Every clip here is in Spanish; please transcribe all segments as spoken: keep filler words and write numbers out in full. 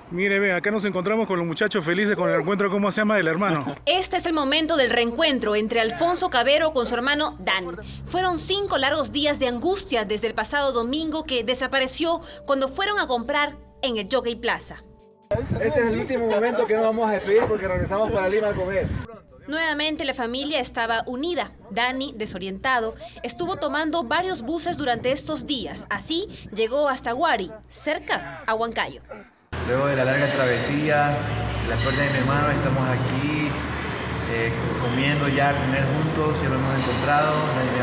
Mire, ve, acá nos encontramos con los muchachos felices con el encuentro, ¿cómo se llama? Del hermano. Este es el momento del reencuentro entre Alfonso Cabero con su hermano Dani. Fueron cinco largos días de angustia desde el pasado domingo que desapareció cuando fueron a comprar en el Jockey Plaza. Este es el último momento que nos vamos a despedir porque regresamos para Lima a comer. Nuevamente la familia estaba unida. Dani, desorientado, estuvo tomando varios buses durante estos días. Así llegó hasta Guari, cerca a Huancayo. Luego de la larga travesía, la suerte de mi hermano, estamos aquí eh, comiendo ya, comer juntos, ya lo hemos encontrado,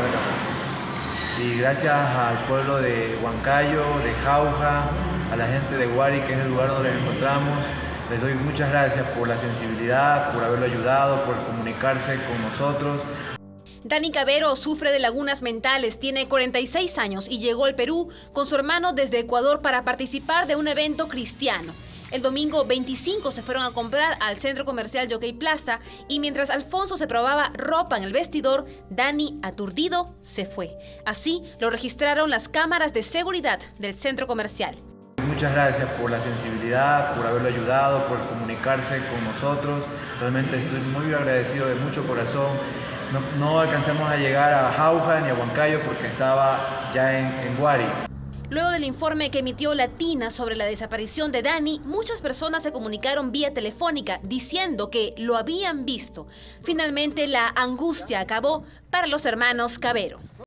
y gracias al pueblo de Huancayo, de Jauja, a la gente de Guari, que es el lugar donde nos encontramos, les doy muchas gracias por la sensibilidad, por haberlo ayudado, por comunicarse con nosotros. Dani Cabero sufre de lagunas mentales, tiene cuarenta y seis años y llegó al Perú con su hermano desde Ecuador para participar de un evento cristiano. El domingo veinticinco se fueron a comprar al centro comercial Jockey Plaza y mientras Alfonso se probaba ropa en el vestidor, Dani, aturdido, se fue. Así lo registraron las cámaras de seguridad del centro comercial. Muchas gracias por la sensibilidad, por haberlo ayudado, por comunicarse con nosotros. Realmente estoy muy agradecido de mucho corazón. No, no alcanzamos a llegar a Jauja ni a Huancayo porque estaba ya en, en Guari. Luego del informe que emitió Latina sobre la desaparición de Dani, muchas personas se comunicaron vía telefónica diciendo que lo habían visto. Finalmente la angustia acabó para los hermanos Cabero.